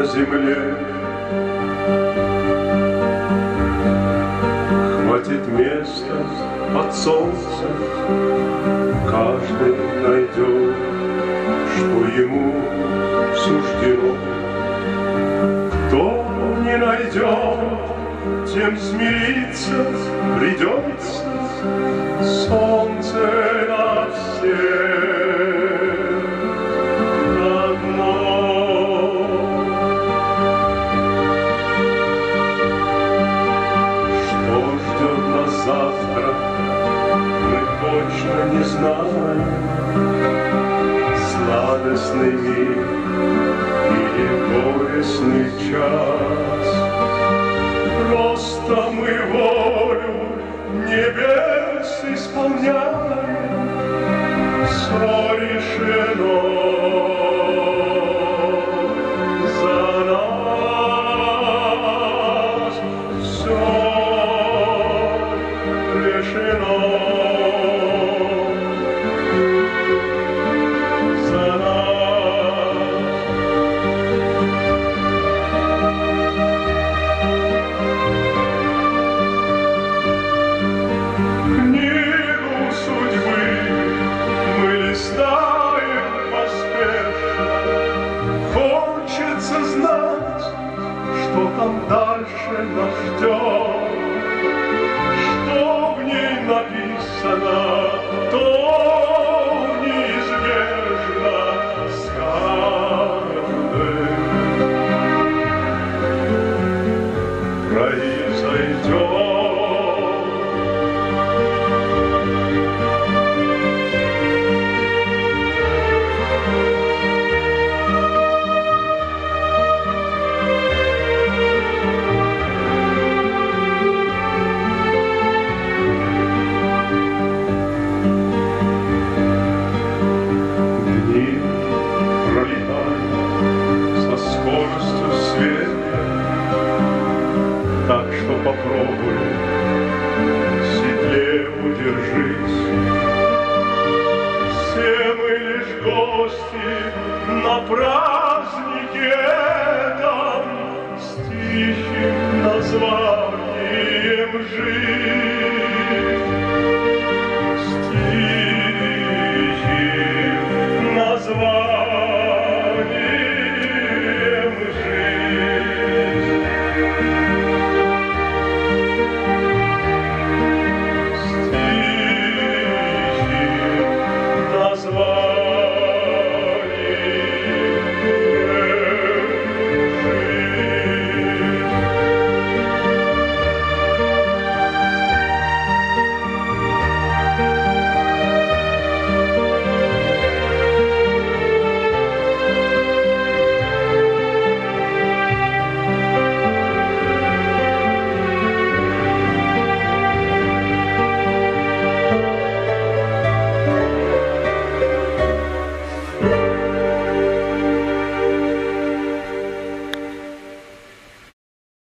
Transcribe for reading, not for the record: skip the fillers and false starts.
земле. Хватит места под солнцем, каждый найдет, что ему суждено. Кто не найдет, тем смириться придется. Солнце на всех одно. Что ждет нас завтра, мы точно не знаем. Сладостный миг или горестный час. Просто мы волю небес исполняем, все решено за нас, все решено за нас. Что там дальше нас ждет, что в ней написано, то неизбежно с каждым произойдет. Так что попробуй, в седле удержись. Все мы лишь гости на празднике этом, с тихим названием жизнь.